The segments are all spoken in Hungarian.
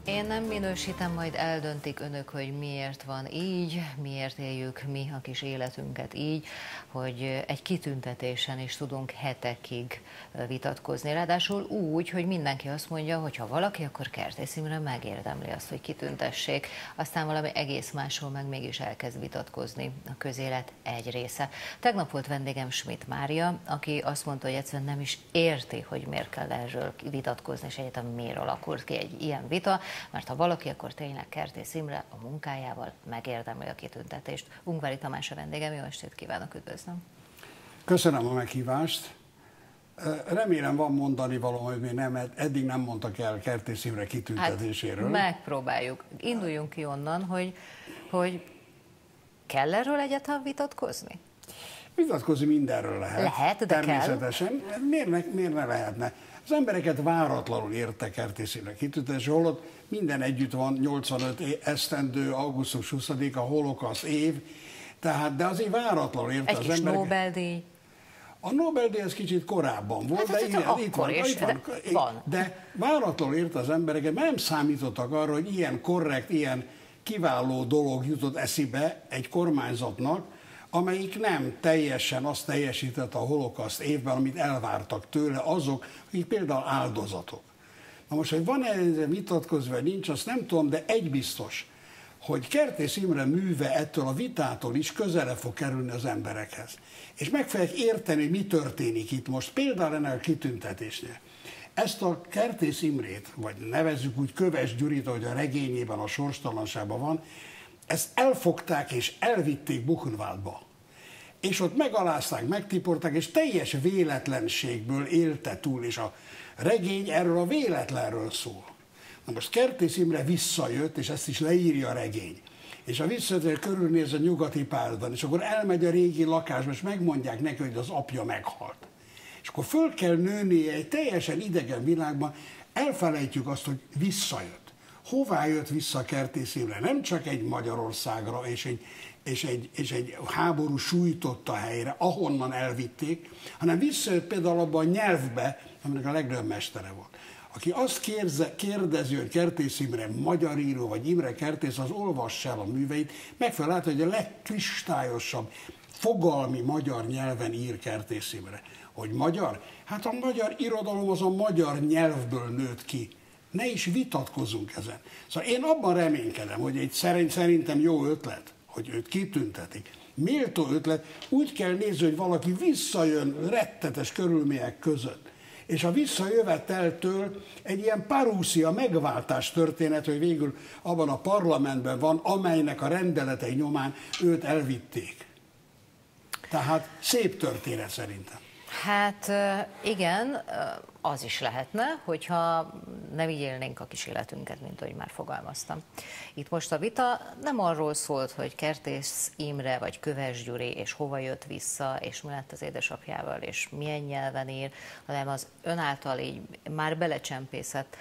Én nem minősítem, majd eldöntik önök, hogy miért van így, miért éljük mi a kis életünket így, hogy egy kitüntetésen is tudunk hetekig vitatkozni. Ráadásul úgy, hogy mindenki azt mondja, hogy ha valaki, akkor Kertész Imre megérdemli azt, hogy kitüntessék. Aztán valami egész másról meg mégis elkezd vitatkozni a közélet egy része. Tegnap volt vendégem Schmidt Mária, aki azt mondta, hogy egyszerűen nem is érti, hogy miért kell erről vitatkozni, és egyáltalán miért alakult ki egy ilyen vita, mert ha valaki, akkor tényleg Kertész Imre a munkájával megérdemli a kitüntetést. Ungvári Tamás a vendégem, jó estét kívánok, üdvözlöm! Köszönöm a meghívást. Remélem van mondani való, hogy még eddig nem mondtak el Kertész Imre kitüntetéséről. Hát megpróbáljuk. Induljunk ki onnan, hogy kell erről egyáltalán vitatkozni? Vitatkozni mindenről lehet. Lehet, de természetesen. Kell. Miért ne lehetne? Az embereket váratlanul érte Kertész Imre kitüntetés, holott minden együtt van 85 esztendő, augusztus 20-a, holokauszt év, tehát, de azért váratlanul érte az embereket. Egy kis Nobel-díj. A Nobel-díj ez kicsit korábban volt, hát, de itt van. De váratlanul érte az embereket, mert nem számítottak arra, hogy ilyen korrekt, ilyen kiváló dolog jutott eszébe egy kormányzatnak, amelyik nem teljesen azt teljesítette a holokauszt évben, amit elvártak tőle azok, akik például áldozatok. Na most, hogy van ezzel vitatkozva, vagy nincs, azt nem tudom, de egy biztos, hogy Kertész Imre műve ettől a vitától is közelebb fog kerülni az emberekhez. És meg fogják érteni, hogy mi történik itt most, például ennek a kitüntetésnél. Ezt a Kertész Imrét, vagy nevezzük úgy Köves Gyurit, ahogy a regényében, a sorstalanságban van, ezt elfogták és elvitték Buchenwaldba. És ott megalázták, megtiporták, és teljes véletlenségből élte túl, és a regény erről a véletlenről szól. Na most Kertész Imre visszajött, és ezt is leírja a regény. És a visszajött, körülnéz a nyugati pályázaton, és akkor elmegy a régi lakásba, és megmondják neki, hogy az apja meghalt. És akkor föl kell nőnie egy teljesen idegen világban, elfelejtjük azt, hogy visszajött. Hová jött vissza Kertész Imre? Nem csak egy Magyarországra és egy háború sújtotta helyre, ahonnan elvitték, hanem visszajött például abban a nyelvbe, aminek a legnagyobb mestere volt. Aki azt kérdezi, hogy Kertész Imre magyar író, vagy Imre Kertész, az olvassa el a műveit, meg fel látni, hogy a legkristályosabb fogalmi magyar nyelven ír Kertész Imre. Hogy magyar? Hát a magyar irodalom az a magyar nyelvből nőtt ki. Ne is vitatkozzunk ezen. Szóval én abban reménykedem, hogy egy szerintem jó ötlet, hogy őt kitüntetik. Méltó ötlet, úgy kell nézni, hogy valaki visszajön rettetes körülmények között. És a visszajöveteltől egy ilyen parúszia megváltás történet, hogy végül abban a parlamentben van, amelynek a rendeletei nyomán őt elvitték. Tehát szép történet szerintem. Hát igen, az is lehetne, hogyha nem így élnénk a kis életünket, mint ahogy már fogalmaztam. Itt most a vita nem arról szólt, hogy Kertész Imre vagy Köves Gyuri, és hova jött vissza, és mi lett az édesapjával, és milyen nyelven ír, hanem az ön által így már belecsempészett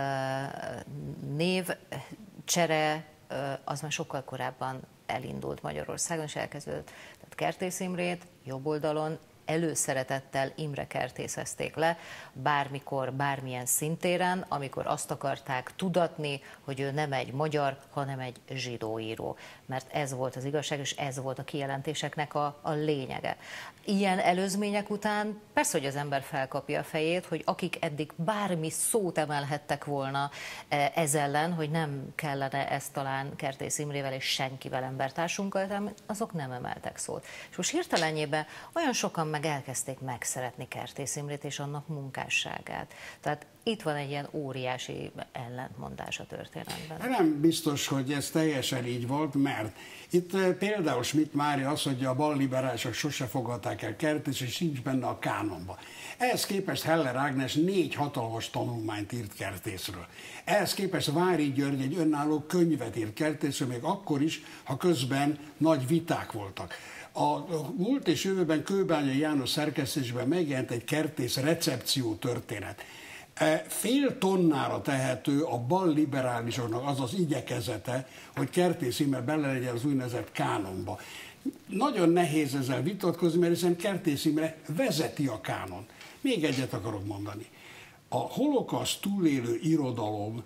névcsere, az már sokkal korábban elindult Magyarországon, és elkezdődött. Tehát Kertész Imrét jobb oldalon előszeretettel Imre kertészezték le, bármikor, bármilyen szintéren, amikor azt akarták tudatni, hogy ő nem egy magyar, hanem egy zsidó író. Mert ez volt az igazság, és ez volt a kijelentéseknek a lényege. Ilyen előzmények után persze, hogy az ember felkapja a fejét, hogy akik eddig bármi szót emelhettek volna ez ellen, hogy nem kellene ezt talán Kertész Imrével és senkivel embertársunkkal, azok nem emeltek szót. És most hirtelenjében olyan sokan meg elkezdték megszeretni Kertész Imrét és annak munkásságát. Tehát itt van egy ilyen óriási ellentmondás a történetben. Nem biztos, hogy ez teljesen így volt, mert itt például Schmidt Mária azt mondja, a balliberálisok sose fogadták el Kertész, és nincs benne a kánonban. Ehhez képest Heller Ágnes 4 hatalmas tanulmányt írt Kertészről. Ehhez képest Vári György egy önálló könyvet írt Kertészről, még akkor is, ha közben nagy viták voltak. A múlt és jövőben Kőbányai János szerkesztésben megjelent egy Kertész recepció történet. Fél tonnára tehető a balliberálisoknak az az igyekezete, hogy Kertész Imre bele legyen az úgynevezett kánonba. Nagyon nehéz ezzel vitatkozni, mert hiszen Kertész Imre vezeti a kánon. Még egyet akarok mondani. A holokauszt túlélő irodalom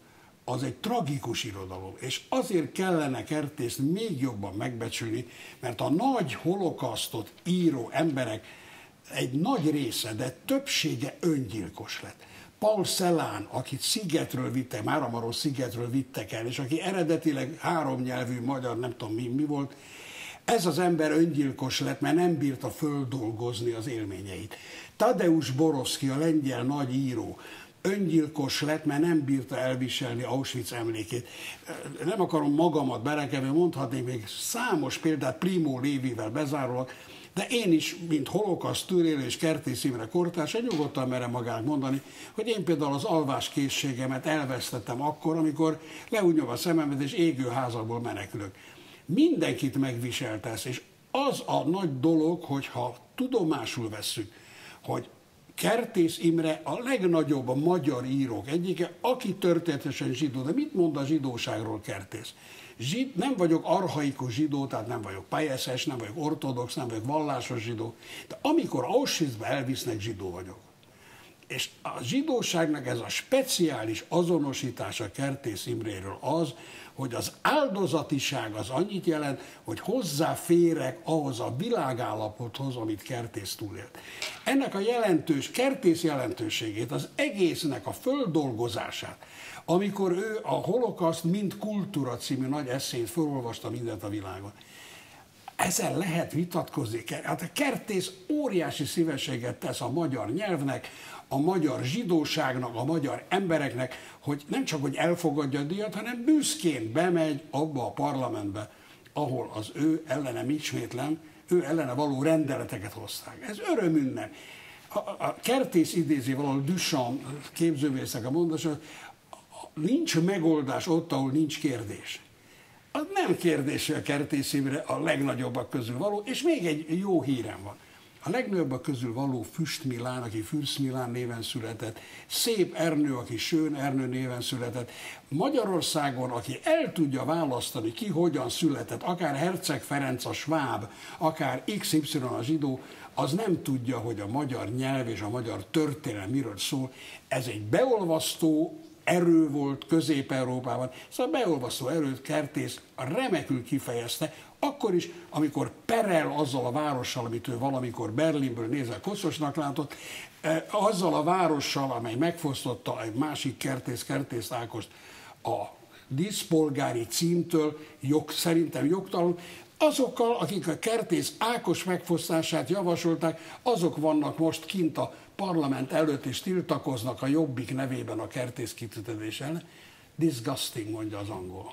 az egy tragikus irodalom, és azért kellene Kertészt még jobban megbecsülni, mert a nagy holokausztot író emberek egy nagy része, de többsége öngyilkos lett. Paul Celan, akit Szigetről vittek, Máramaros Szigetről vittek el, és aki eredetileg 3 nyelvű magyar, nem tudom mi volt, ez az ember öngyilkos lett, mert nem bírta földolgozni az élményeit. Tadeusz Borowski, a lengyel nagy író, öngyilkos lett, mert nem bírta elviselni Auschwitz emlékét. Nem akarom magamat belekeverni, mondhatnék még számos példát Primo Levivel bezárólag, de én is, mint holokauszt túlélő és Kertész Imre kortársa, nyugodtan merem magának mondani, hogy én például az alváskészségemet elvesztettem akkor, amikor leúnyom a szememet és égő házakból menekülök. Mindenkit megviselt ez, és az a nagy dolog, hogyha tudomásul vesszük, hogy Kertész Imre a legnagyobb a magyar írók egyike, aki történetesen zsidó. De mit mond a zsidóságról Kertész? Nem vagyok archaikus zsidó, tehát nem vagyok pajeszes, nem vagyok ortodox, nem vagyok vallásos zsidó, de amikor Auschwitzba elvisznek, zsidó vagyok. És a zsidóságnak ez a speciális azonosítása Kertész Imréről az, hogy az áldozatiság az annyit jelent, hogy hozzáférek ahhoz a világállapothoz, amit Kertész túlélt. Ennek a Kertész jelentőségét, az egésznek a földolgozását, amikor ő a Holokauszt mint kultúra című nagy esszét felolvasta mindent a világon. Ezzel lehet vitatkozni. Hát a Kertész óriási szívességet tesz a magyar nyelvnek, a magyar zsidóságnak, a magyar embereknek, hogy nem csak hogy elfogadja a díjat, hanem büszkén bemegy abba a parlamentbe, ahol az ő ellenem, ismétlem, ő ellene való rendeleteket hozták. Ez örömünnep. A Kertész idézi valahol Duchamp képzőművésznek a mondása, hogy nincs megoldás ott, ahol nincs kérdés. Az nem kérdés, hogy a Kertész Imre a legnagyobbak közül való, és még egy jó hírem van. A legnagyobbak közül való Füst Milán, aki Fürst Milán néven született, Szép Ernő, aki Schön Ernő néven született, Magyarországon, aki el tudja választani, ki hogyan született, akár Herceg Ferenc a sváb, akár XY a zsidó, az nem tudja, hogy a magyar nyelv és a magyar történelem miről szól. Ez egy beolvasztó erő volt Közép-Európában. Szóval a beolvasztó erőt Kertész remekül kifejezte, akkor is, amikor perel azzal a várossal, amit ő valamikor Berlinből nézve koszosnak látott, azzal a várossal, amely megfosztotta egy másik Kertész Ágost a díszpolgári címtől, szerintem jogtalanul, azokkal, akik a Kertész Ákos megfosztását javasolták, azok vannak most kint a parlament előtt, és tiltakoznak a Jobbik nevében a Kertész kitüntetés ellen. Disgusting, mondja az angol.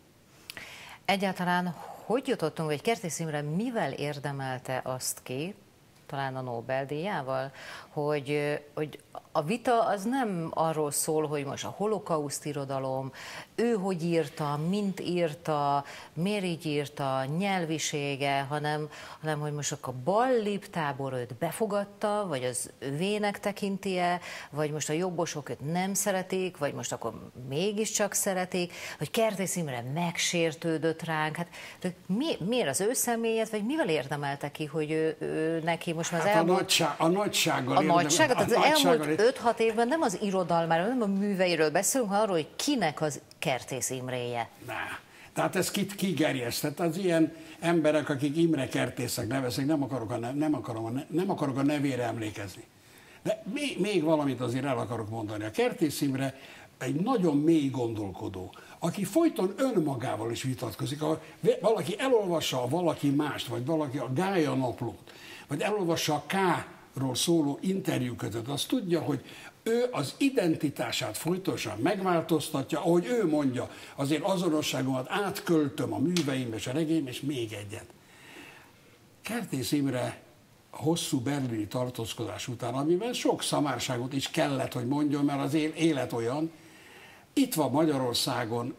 Egyáltalán hogy jutottunk, hogy Kertész Imre mivel érdemelte azt ki, talán a Nobel-díjával, hogy a vita az nem arról szól, hogy most a holokauszt irodalom, ő hogy írta, mint írta, miért így írta, nyelvisége, hanem hogy most akkor a bal-lib tábor őt befogadta, vagy az övének tekinti-e, vagy most a jobbosok őt nem szeretik, vagy most akkor mégiscsak szeretik, vagy Kertész Imre megsértődött ránk. Hát miért az ő személyet, vagy mivel érdemelte ki, hogy ő neki most már az elmúlt... A nagysággal. A nagyságot, tehát az elmúlt 5-6 évben nem az irodalmáról, nem a műveiről beszélünk, hanem arról, hogy kinek az Kertész Imréje. Tehát ez kigerjesztett. Az ilyen emberek, akik Imre Kertészek neveznek, nem akarok a nevére emlékezni. De még valamit azért el akarok mondani. A Kertész Imre egy nagyon mély gondolkodó, aki folyton önmagával is vitatkozik. Ha valaki elolvassa valaki mást, vagy valaki a Gája naplót, vagy elolvassa a K-ról szóló interjúkötet, azt tudja, hogy ő az identitását folytosan megváltoztatja, ahogy ő mondja, azért azonosságomat átköltöm a műveimbe és a regénybe, és még egyet. Kertész Imre hosszú berlini tartózkodás után, amiben sok szamárságot is kellett, hogy mondjon, mert az élet olyan, itt van Magyarországon,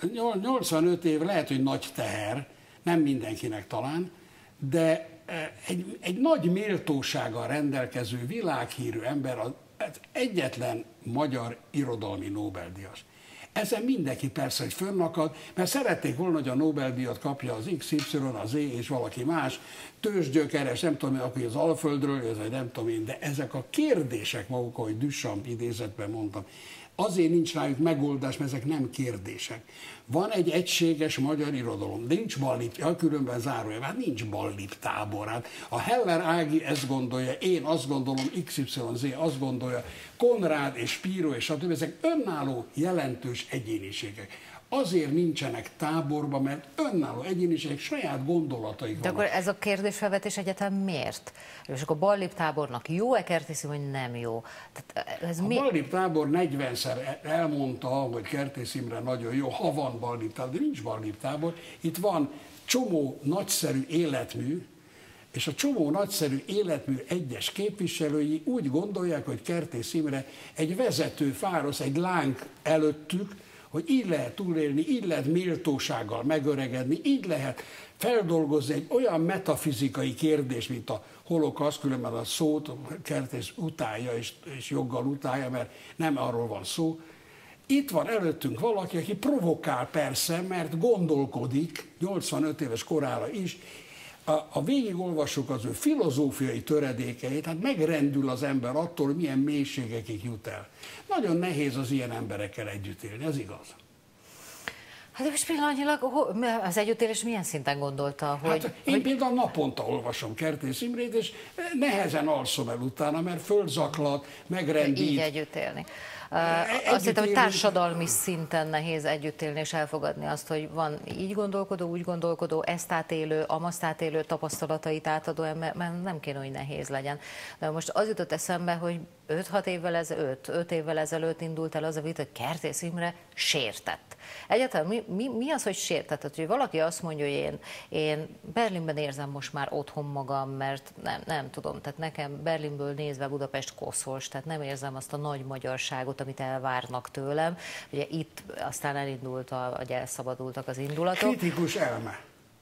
85 év lehet, hogy nagy teher, nem mindenkinek talán, de egy nagy méltósággal rendelkező, világhírű ember, az egyetlen magyar irodalmi Nobel-díjas. Ezen mindenki persze, hogy fönnakad, mert szerették volna, hogy a Nobel-díjat kapja az XY, az Z és valaki más, tőzsgyökeres, nem tudom, aki az Alföldről jön, vagy nem tudom én, de ezek a kérdések maguk, ahogy Duchamp idézetben mondtam, Azért nincs rájuk megoldás, mert ezek nem kérdések. Van egy egységes magyar irodalom, de nincs ballip, különben zárója, hát nincs ballip tábor. Hát a Heller Ági ezt gondolja, én azt gondolom, XYZ azt gondolja, Konrád és Spiro és stb. Ezek önálló jelentős egyéniségek. Azért nincsenek táborban, mert önálló egyéniségek, saját gondolataik vannak. De akkor ez a kérdésfelvetés egyetem miért? És akkor a ballip tábornak jó-e Kertész Imre, vagy nem jó? Tehát ez a ballip tábor 40-szer elmondta, hogy Kertész Imre nagyon jó, ha van ballip tábor, de nincs ballip tábor. Itt van csomó nagyszerű életmű, és a csomó nagyszerű életmű egyes képviselői úgy gondolják, hogy Kertész Imre egy vezető fárosz, egy láng előttük, hogy így lehet túlélni, így lehet méltósággal megöregedni, így lehet feldolgozni egy olyan metafizikai kérdés, mint a holokauszt, különben a szót Kertész utálja és joggal utálja, mert nem arról van szó. Itt van előttünk valaki, aki provokál persze, mert gondolkodik, 85 éves korára is, ha végigolvassuk az ő filozófiai töredékeit, hát megrendül az ember attól, hogy milyen mélységekig jut el. Nagyon nehéz az ilyen emberekkel együtt élni, ez igaz. Hát de most pillanatnyilag az együttélés milyen szinten gondolta? Hogy, hát én például naponta olvasom Kertész Imrét, és nehezen alszom el utána, mert fölzaklat, megrendít. Így együtt élni. Azt hiszem, hogy társadalmi szinten nehéz együtt élni és elfogadni azt, hogy van így gondolkodó, úgy gondolkodó, ezt átélő, amazt átélő, tapasztalatait átadó ember, mert nem kéne, hogy nehéz legyen. De most az jutott eszembe, hogy 5 évvel ezelőtt indult el az a vita, hogy Kertész Imre sértett. Egyáltalán mi az, hogy sértett? Tehát, hogy valaki azt mondja, hogy én Berlinben érzem most már otthon magam, mert nem tudom, tehát nekem Berlinből nézve Budapest koszos, tehát nem érzem azt a nagy magyarságot, amit elvárnak tőlem. Ugye itt aztán elindult, hogy elszabadultak az indulatok. Kritikus elme.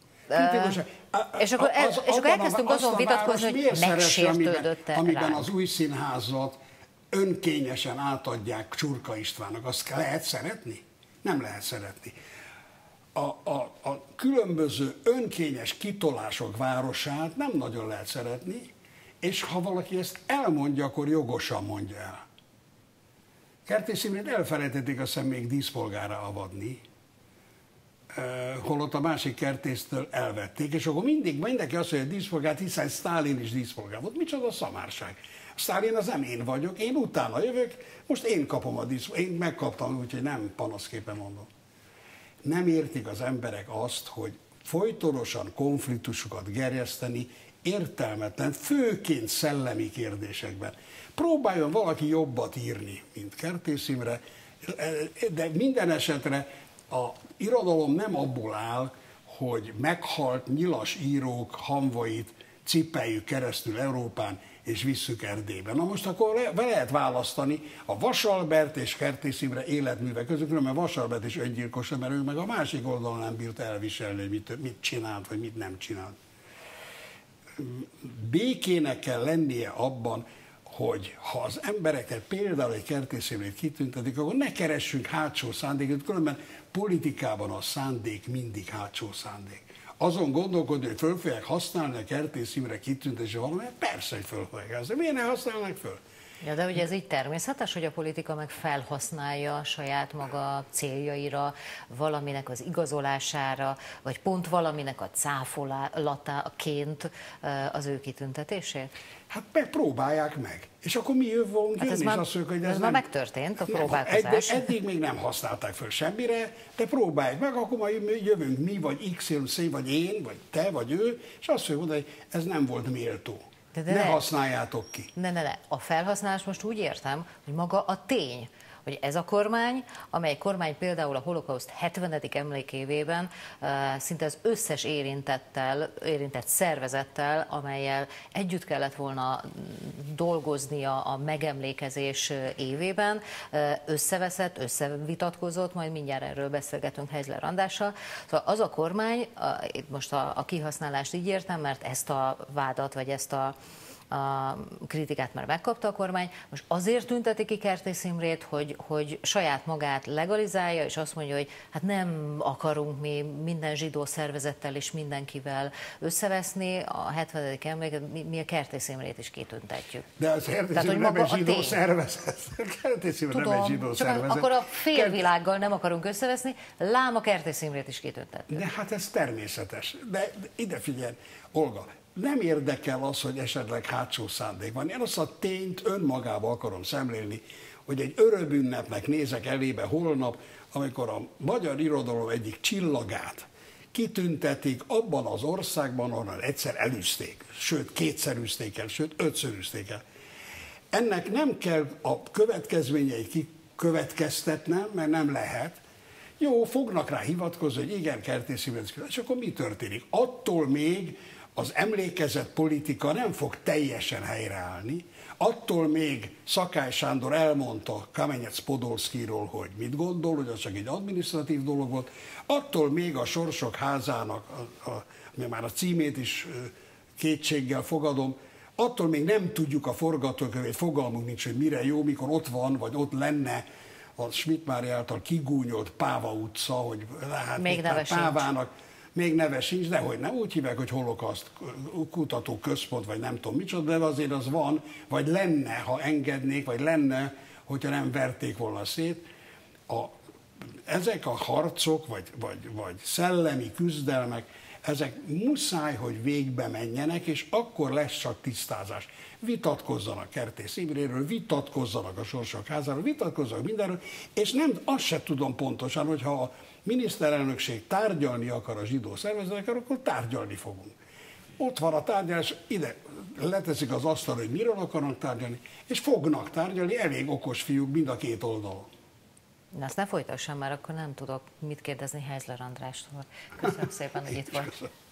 És akkor elkezdtünk azon vitatkozni, hogy megsértődött-e amiben az új színházat önkényesen átadják Csurka Istvánnak. Azt lehet szeretni? Nem lehet szeretni. A különböző önkényes kitolások városát nem nagyon lehet szeretni, és ha valaki ezt elmondja, akkor jogosan mondja el. Kertész Imrét elfelejtették azt hiszem még díszpolgárra avatni, holott a másik Kertésztől elvették, és akkor mindenki azt mondja, hogy díszpolgár, hiszen Sztálin is díszpolgár volt. Micsoda szamárság. Sztálin az nem én vagyok, én utána jövök, most én kapom a díszpolgárt, én megkaptam, úgyhogy nem panaszképpen mondom. Nem értik az emberek azt, hogy folytonosan konfliktusokat gerjeszteni értelmetlen, főként szellemi kérdésekben. Próbáljon valaki jobbat írni, mint Kertész Imre, de minden esetre a irodalom nem abból áll, hogy meghalt nyilas írók hamvait cipeljük keresztül Európán, és visszük Erdélybe. Na most akkor lehet választani a Vasalbert és Kertész Imre életműve között, mert Vasalbert is öngyilkos, mert ő meg a másik oldalon nem bírt elviselni, hogy mit csinált, vagy mit nem csinált. Békének kell lennie abban, hogy ha az embereket például egy Kertész Imrét kitüntetik, akkor ne keressünk hátsó szándékot, különben politikában a szándék mindig hátsó szándék. Azon gondolkodni, hogy föl fogják használni a Kertész Imre kitüntetése valamelyet, persze, hogy föl fogják használni. Miért ne használnak föl? Ja, de ugye ez így természetes, hogy a politika meg felhasználja saját maga céljaira, valaminek az igazolására, vagy pont valaminek a cáfolatáként az ő kitüntetését? Hát megpróbálják meg. És akkor mi fogunk jönni, és azt mondjuk, hogy ez már megtörtént, a próbálkozás. Eddig még nem használták föl semmire, de próbálják meg, akkor majd jövünk mi, vagy XYZ, vagy én, vagy te, vagy ő, és azt fogjuk mondani, hogy ez nem volt méltó. Ne használjátok ki. Ne. A felhasználás most úgy értem, hogy maga a tény, hogy ez a kormány, amely kormány például a holokauszt 70. emlékévében szinte az összes érintett szervezettel, amellyel együtt kellett volna dolgoznia a megemlékezés évében, összeveszett, összevitatkozott, majd mindjárt erről beszélgetünk Heizler Andrással. Szóval az a kormány, itt most a kihasználást így értem, mert ezt a vádat, vagy ezt a a kritikát már megkapta a kormány, most azért tünteti ki Kertész Imrét, hogy saját magát legalizálja, és azt mondja, hogy hát nem akarunk mi minden zsidó szervezettel és mindenkivel összeveszni, a 70. emléket, mi a Kertész Imrét is kitüntetjük. De az Kertész Imre nem egy zsidó szervezet. Kertész Imre nem egy zsidó szervezet. Akkor a félvilággal nem akarunk összeveszni, lám a Kertész Imrét is kitüntettük. De hát ez természetes. De ide figyelj, Olga, nem érdekel az, hogy esetleg hátsó szándék van. Én azt a tényt önmagába akarom szemlélni, hogy egy örömünnepnek nézek elébe holnap, amikor a magyar irodalom egyik csillagát kitüntetik abban az országban, ahol egyszer elűzték, sőt kétszer űzték el, sőt ötször űzték el. Ennek nem kell a következményeit kikövetkeztetnem, mert nem lehet. Jó, fognak rá hivatkozni, hogy igen, Kertész Imre, és akkor mi történik? Attól még az emlékezett politika nem fog teljesen helyreállni, attól még Szakály Sándor elmondta Kamenyec Podolszkiról, hogy mit gondol, hogy az csak egy adminisztratív dolog volt, attól még a Sorsok házának, ami már a címét is kétséggel fogadom, attól még nem tudjuk a forgatókönyvét, fogalmunk nincs, hogy mire jó, mikor ott van, vagy ott lenne a Schmidt Mária által kigúnyolt Páva utca, hogy hát még neve Pávának még neve sincs, de hogy nem úgy hívják, hogy Holokauszt kutató központ, vagy nem tudom micsoda, de azért az van, vagy lenne, ha engednék, vagy lenne, hogyha nem verték volna szét. Ezek a harcok, vagy szellemi küzdelmek, ezek muszáj, hogy végbe menjenek, és akkor lesz csak tisztázás. Vitatkozzanak Kertész Imréről, vitatkozzanak a Sorsok házáról, vitatkozzanak mindenről, és nem, azt se tudom pontosan, hogyha a miniszterelnökség tárgyalni akar a zsidó szervezetekkel, akkor tárgyalni fogunk. Ott van a tárgyalás, ide leteszik az asztalra, hogy miről akarnak tárgyalni, és fognak tárgyalni, elég okos fiúk mind a két oldalon. Na, azt ne folytassam már, akkor nem tudok mit kérdezni Heizler Andrástól. Köszönöm szépen, hogy itt volt.